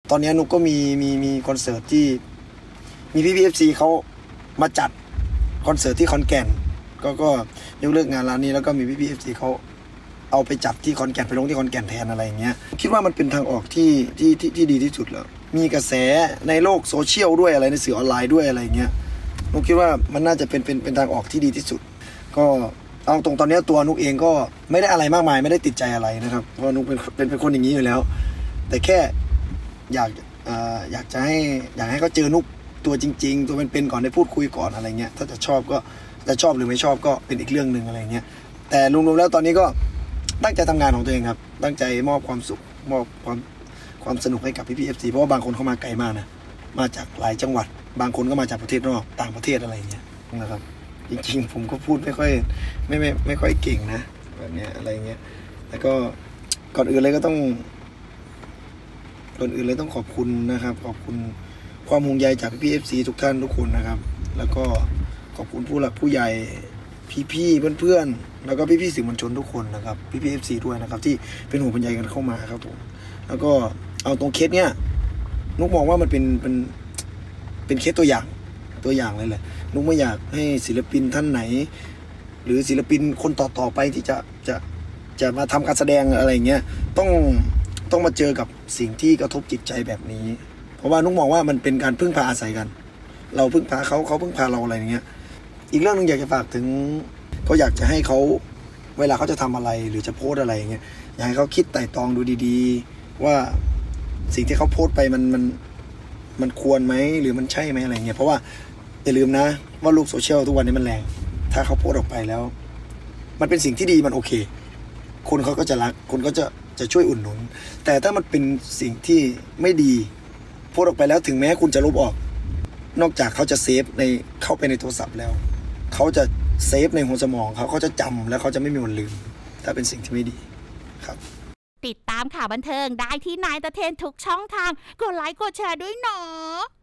ตอนนี้นุกก็มีคอนเสิร์ตที่มีพี่FCเขามาจัดคอนเสิร์ตที่ขอนแก่นก็ยกเลิกงานร้านนี้แล้วก็มีพี่FCเขาเอาไปจัดที่ขอนแก่นไปลงที่ขอนแก่นแทนอะไรอย่างเงี้ยคิดว่ามันเป็นทางออกที่ดีที่สุดแล้วมีกระแสในโลกโซเชียลด้วยอะไรในสื่อออนไลน์ด้วยอะไรอย่างเงี้ยนุกคิดว่ามันน่าจะเป็นทางออกที่ดีที่สุดก็เอาตรงตอนนี้ตัวนุกเองก็ไม่ได้อะไรมากมายไม่ได้ติดใจอะไรนะครับเพราะนุกเป็นคนอย่างนี้อยู่แล้วแต่แค่อยากจะให้เขาเจอนุกตัวจริงๆตัวเป็นก่อนได้พูดคุยก่อนอะไรเงี้ยถ้าจะชอบก็จะชอบหรือไม่ชอบก็เป็นอีกเรื่องนึงอะไรเงี้ยแต่รวมๆแล้วตอนนี้ก็ตั้งใจทำงานของตัวเองครับตั้งใจมอบความสุขมอบความสนุกให้กับพี่FCเพราะว่าบางคนเขามาไกลมากนะมาจากหลายจังหวัดบางคนก็มาจากประเทศนอกต่างประเทศอะไรเงี้ยนะครับจริงๆผมก็พูดไม่ค่อยเก่งนะแบบนี้อะไรเงี้ยแล้วก็ก่อนอื่นเลยต้องขอบคุณนะครับขอบคุณความห่วงใยจากพี่FCทุกท่านทุกคนนะครับแล้วก็ขอบคุณผู้หลักผู้ใหญ่พี่เพื่อนๆแล้วก็พี่สื่อมวลชนทุกคนนะครับพี่FCด้วยนะครับที่เป็นห่วงเป็นใยกันเข้ามาครับผมแล้วก็เอาตรงเคสเนี้ยนุกมองว่ามันเป็นเคสตัวอย่างเลยแหละนุกไม่อยากให้ศิลปินท่านไหนหรือศิลปินคนต่อไปที่จะมาทำการแสดงอะไรเงี้ยต้องมาเจอกับสิ่งที่กระทบจิตใจแบบนี้เพราะว่านุกมองว่ามันเป็นการพึ่งพาอาศัยกันเราพึ่งพาเขาพึ่งพาเราอะไรอย่างเงี้ยอีกเรื่องนึงอยากจะฝากถึงก็อยากจะให้เขาเวลาเขาจะทำอะไรหรือจะโพสอะไรอย่างเงี้ยอยากให้เขาคิดไต่ตรองดูดีๆว่าสิ่งที่เขาโพสไปมันควรไหมหรือมันใช่ไหมอะไรเงี้ยเพราะว่าอย่าลืมนะว่าโลกโซเชียลทุกวันนี้มันแรงถ้าเขาโพสออกไปแล้วมันเป็นสิ่งที่ดีมันโอเคคนเขาก็จะรักคนก็จะช่วยอุดหนุนแต่ถ้ามันเป็นสิ่งที่ไม่ดีโพสออกไปแล้วถึงแม้คุณจะลบออกนอกจากเขาจะเซฟเข้าไปในโทรศัพท์แล้วเขาจะเซฟในหัวสมองเขาจะจำแล้วเขาจะไม่มีวันลืมถ้าเป็นสิ่งที่ไม่ดีครับติดตามข่าวบันเทิงได้ที่นายตะเทนทุกช่องทางกดไลค์กดแชร์ด้วยเนาะ